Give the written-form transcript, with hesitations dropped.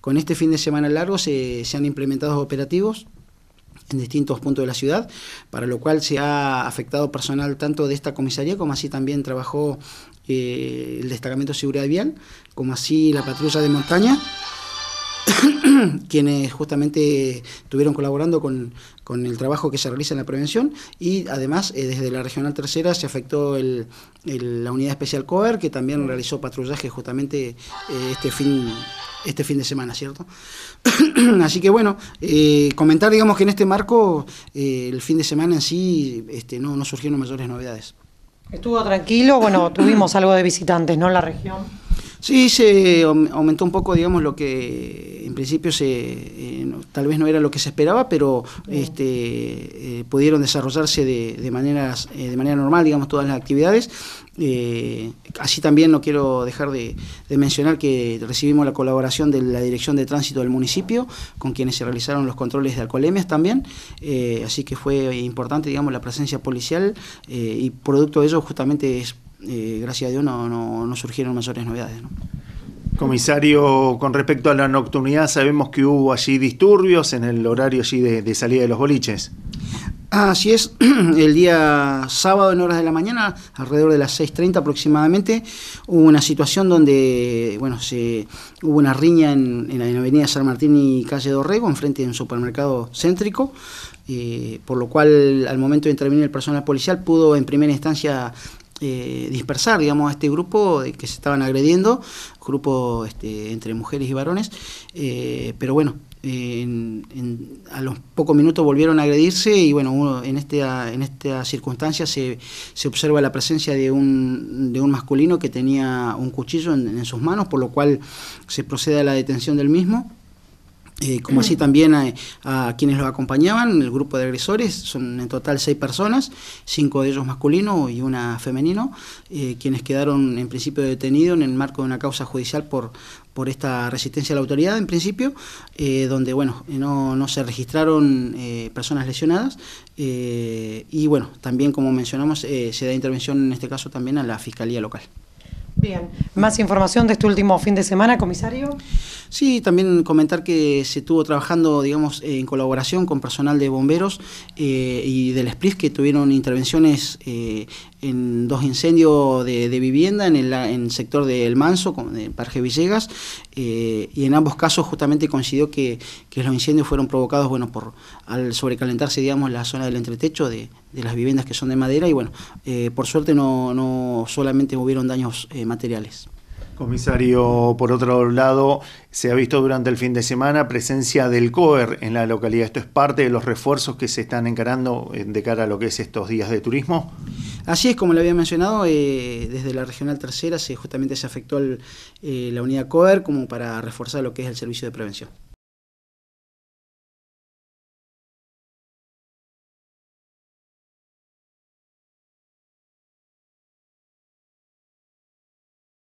con este fin de semana largo se han implementado operativos en distintos puntos de la ciudad, para lo cual se ha afectado personal tanto de esta comisaría, como así también trabajó el destacamento de seguridad vial, como así la patrulla de montaña, quienes justamente estuvieron colaborando con el trabajo que se realiza en la prevención, y además desde la Regional Tercera se afectó la Unidad Especial COER, que también realizó patrullaje justamente este fin de semana, ¿cierto? Así que bueno, comentar, digamos, que en este marco el fin de semana en sí no surgieron mayores novedades. Estuvo tranquilo, bueno, tuvimos algo de visitantes, ¿no?, en la región. Sí, se aumentó un poco, digamos, lo que en principio tal vez no era lo que se esperaba, pero pudieron desarrollarse de manera normal, digamos, todas las actividades. Así también no quiero dejar de mencionar que recibimos la colaboración de la Dirección de Tránsito del municipio, con quienes se realizaron los controles de alcoholemias también, así que fue importante, digamos, la presencia policial, y producto de ello justamente gracias a Dios no surgieron mayores novedades, ¿no? Comisario, con respecto a la nocturnidad, sabemos que hubo allí disturbios en el horario allí de salida de los boliches. Así es, el día sábado en horas de la mañana, alrededor de las 6:30 aproximadamente, hubo una situación donde, bueno, hubo una riña en la avenida San Martín y calle Dorrego, enfrente de un supermercado céntrico, por lo cual al momento de intervenir el personal policial pudo en primera instancia dispersar, digamos, a este grupo que se estaban agrediendo, grupo entre mujeres y varones, pero bueno, a los pocos minutos volvieron a agredirse, y bueno, en esta circunstancia se observa la presencia de un masculino que tenía un cuchillo en sus manos, por lo cual se procede a la detención del mismo. Como así también a quienes los acompañaban, el grupo de agresores, son en total 6 personas, 5 de ellos masculinos y una femenino, quienes quedaron en principio detenidos en el marco de una causa judicial por esta resistencia a la autoridad, en principio, donde bueno, no se registraron personas lesionadas, y bueno, también como mencionamos, se da intervención en este caso también a la Fiscalía Local. Bien, ¿más información de este último fin de semana, comisario? Sí, también comentar que se estuvo trabajando, digamos, en colaboración con personal de bomberos y del SPRIF, que tuvieron intervenciones en 2 incendios de vivienda en el sector de El Manso, de Parque Villegas, y en ambos casos justamente coincidió que los incendios fueron provocados, bueno, al sobrecalentarse, digamos, la zona del entretecho de las viviendas que son de madera, y bueno, por suerte no solamente hubieron daños materiales. Comisario, por otro lado, se ha visto durante el fin de semana presencia del COER en la localidad. ¿Esto es parte de los refuerzos que se están encarando de cara a lo que es estos días de turismo? Así es, como le había mencionado, desde la Regional Tercera justamente se afectó la unidad COER como para reforzar lo que es el servicio de prevención.